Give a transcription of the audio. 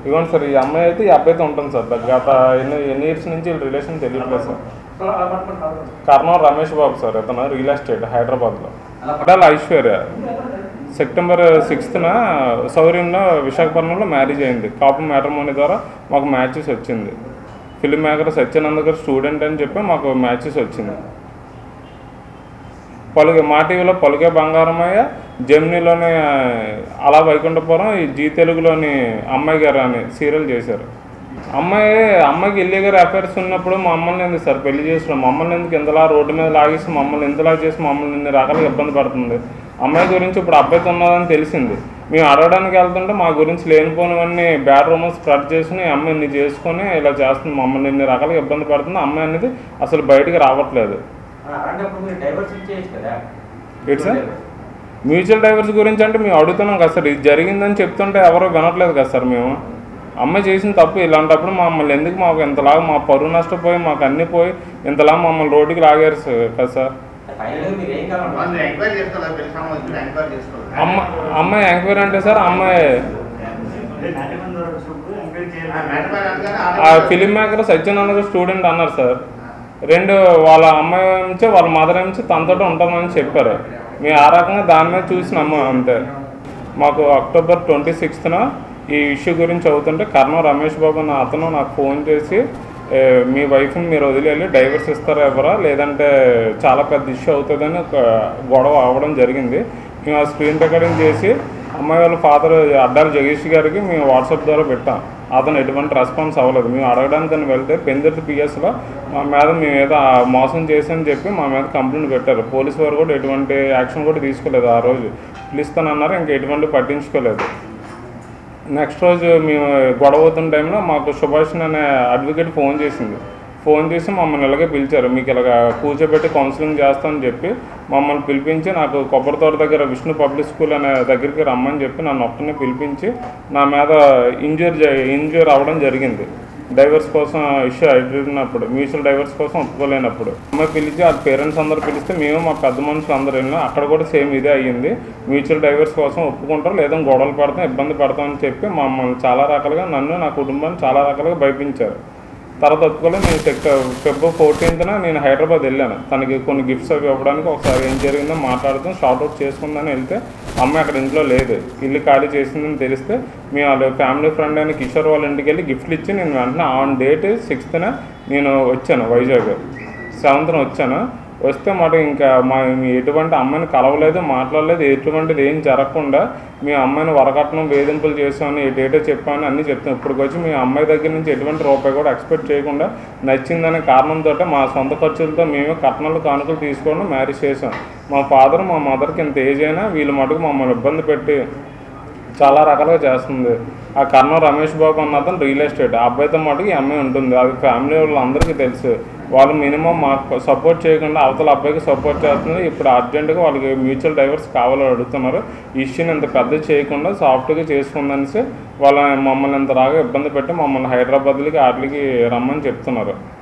ఇవ్వండి సార్, ఈ అమ్మాయి అయితే ఈ అబ్బాయితో ఉంటుంది సార్. గత ఎన్ని ఇయర్స్ నుంచి రిలేషన్ తెలియట్లేదు సార్. కర్నూలు రమేష్ బాబు సార్, ఇతను రియల్ ఎస్టేట్ హైదరాబాద్లో. ఐశ్వర్య సెప్టెంబర్ 6న సౌర్యంలో విశాఖపట్నంలో మ్యారేజ్ అయింది. కాపు మ్యాట్రిమోనీ ద్వారా మాకు మ్యాచెస్ వచ్చింది. ఫిల్మ్ మేకర్ సత్యానంద్ గారు స్టూడెంట్ అని చెప్పి మాకు మ్యాచెస్ వచ్చింది. మా టీవీలో పలుకే బంగారమయ్య, జెమినీలోని అలా వైకుంఠపురం, ఈ జీ తెలుగులోని అమ్మాయి గారు అని సీరియల్ చేశారు. అమ్మాయికి ఇల్లీగల్ అఫైర్స్ ఉన్నప్పుడు మమ్మల్ని ఎందుకు సార్ పెళ్లి చేస్తున్నాం? మమ్మల్ని ఎందుకు ఇంతలా రోడ్డు మీద లాగేసి మమ్మల్ని ఇంతలా చేసి మమ్మల్ని ఇన్ని రకాలుగా ఇబ్బంది పడుతుంది? అమ్మాయి గురించి ఇప్పుడు అబ్బాయితో ఉన్నదని తెలిసింది. మేము అడగడానికి వెళ్తుంటే మా గురించి లేనిపోనివన్నీ బ్యాడ్ రూమర్స్ స్ప్రెడ్ చేసి అమ్మాయిని చేసుకొని ఇలా చేస్తుంది, మమ్మల్ని ఇన్ని రకాలుగా ఇబ్బంది పడుతుంది. అమ్మాయి అనేది అసలు బయటికి రావట్లేదు. ఏంటి సార్ మ్యూచువల్ డైవర్స్ గురించి అంటే మేము అడుగుతున్నాం కదా సార్. ఇది జరిగిందని చెప్తుంటే ఎవరో వినట్లేదు కదా సార్. మేము అమ్మాయి చేసిన తప్పు, ఇలాంటప్పుడు మమ్మల్ని ఎందుకు మాకు ఇంతలాగా మా పరువు నష్టపోయి మాకు అన్నీ పోయి ఇంతలా మమ్మల్ని రోడ్డుకి లాగారు కదా సార్. అమ్మాయి ఎంక్వైరీ అంటే సార్ అమ్మాయి ఫిలిం మేకర్ సత్యానంద్ గారు స్టూడెంట్ అన్నారు సార్. వాళ్ళ అమ్మాయి నుంచి వాళ్ళ మదర్ నుంచి తనతో ఉంటామని చెప్పారు. మేము ఆ రకంగా దాని మీద చూసినాము అంతే. మాకు అక్టోబర్ 26న ఈ ఇష్యూ గురించి అవుతుంటే కర్నూలు రమేష్ బాబు అన్న అతను నాకు ఫోన్ చేసి, మీ వైఫ్ని మీరు వదిలేళ్ళి డైవర్స్ ఇస్తారా ఎవరా, లేదంటే చాలా పెద్ద ఇష్యూ అవుతుందని ఒక గొడవ అవ్వడం జరిగింది. మేము ఆ స్క్రీన్ రికార్డింగ్ చేసి అమ్మాయి వాళ్ళ ఫాదర్ అడ్డాల జగదీష్ గారికి మేము వాట్సాప్ ద్వారా పెట్టాం. అతను ఎటువంటి రెస్పాన్స్ అవ్వలేదు. మేము అడగడానికి వెళ్తే పెందర్తి పిఎస్లో మా మీద మేము ఏదో మోసం చేసామని చెప్పి మా మీద కంప్లైంట్ పెట్టారు. పోలీసు వారు కూడా ఎటువంటి యాక్షన్ కూడా తీసుకోలేదు. ఆ రోజు పిలుస్తానన్నారు, ఇంకా ఎటువంటి పట్టించుకోలేదు. నెక్స్ట్ రోజు మేము గొడవ అవుతున్న టైంలో మాకు సుభాష్ అనే అడ్వకేట్ ఫోన్ చేసి మమ్మల్ని ఇలాగే పిలిచారు. మీకు ఇలాగ కూర్చోబెట్టి కౌన్సిలింగ్ చేస్తామని చెప్పి మమ్మల్ని పిలిపించి నాకు కొబ్బరితోట దగ్గర విష్ణు పబ్లిక్ స్కూల్ అనే దగ్గరికి రమ్మని చెప్పి నన్ను ఒక్కనే పిలిపించి నా మీద ఇంజ్యూర్ అవ్వడం జరిగింది. డైవర్స్ కోసం ఇష్యూ అడిగినప్పుడు, మ్యూచువల్ డైవర్స్ కోసం ఒప్పుకోలేనప్పుడు అమ్మాయి పిలిచి ఆ పేరెంట్స్ అందరూ పిలిస్తే మేము మా పెద్ద మనుషులు అందరూ వెళ్ళినా అక్కడ కూడా సేమ్ ఇదే అయ్యింది. మ్యూచువల్ డైవర్స్ కోసం ఒప్పుకుంటారు, లేదా గొడవలు పడతాం, ఇబ్బంది పడతామని చెప్పి మమ్మల్ని చాలా రకాలుగా, నన్ను నా కుటుంబాన్ని చాలా రకాలుగా భయపించారు. తర్వాత ఒప్పుకోలేదు. నేను ఫిబ్రవరి 14న నేను హైదరాబాద్ వెళ్ళాను. తనకి కొన్ని గిఫ్ట్స్ అవి ఇవ్వడానికి. ఒకసారి ఏం జరిగిందో మాట్లాడుతూ షార్ట్అవుట్ చేసుకుందని వెళ్తే అమ్మాయి అక్కడ ఇంట్లో లేదు, ఇల్లు ఖాళీ చేసిందని తెలిస్తే మేము వాళ్ళ ఫ్యామిలీ ఫ్రెండ్ అయిన కిషోర్ వాళ్ళ ఇంటికి వెళ్ళి గిఫ్ట్లు ఇచ్చి నేను వెంటనే ఆన్ డేట్ 6న నేను వచ్చాను. వైజాగ్ 7న వచ్చాను. వస్తే మాట ఇంకా ఎటువంటి అమ్మాయిని కలవలేదు, మాట్లాడలేదు, ఎటువంటిది ఏం జరగకుండా మీ అమ్మాయిని వరకట్నం వేధింపులు చేసామని డేటా చెప్పామని అన్నీ చెప్తాం. ఇప్పటికొచ్చి మీ అమ్మాయి దగ్గర నుంచి ఎటువంటి రూపాయి కూడా ఎక్స్పెక్ట్ చేయకుండా నచ్చిందనే కారణంతో మా సొంత ఖర్చులతో మేమే కట్నాలు కానుకలు తీసుకోవడం మ్యారేజ్ చేసాం. మా ఫాదర్ మా మదర్కి ఎంత ఏజ్ అయినా వీళ్ళు మటుకు మమ్మల్ని ఇబ్బంది పెట్టి చాలా రకాలుగా చేస్తుంది. ఆ కర్నూలు రమేష్ బాబు అన్న అతను రియల్ ఎస్టేట్, ఆ అబ్బాయితో మటుకు ఈ అమ్మాయి ఉంటుంది. అది ఫ్యామిలీ వాళ్ళందరికీ తెలుసు. వాళ్ళు మినిమం మాకు సపోర్ట్ చేయకుండా అవతల అబ్బాయికి సపోర్ట్ చేస్తున్నారు. ఇప్పుడు అర్జెంటుగా వాళ్ళకి మ్యూచువల్ డైవర్స్ కావాలని అడుగుతున్నారు. ఈ ఇష్యూని ఇంత పెద్ద చేయకుండా సాఫ్ట్గా చేసుకుందనేసి మమ్మల్ని ఇంత రాగా ఇబ్బంది పెట్టి మమ్మల్ని హైదరాబాద్కి వాటికి రమ్మని చెప్తున్నారు.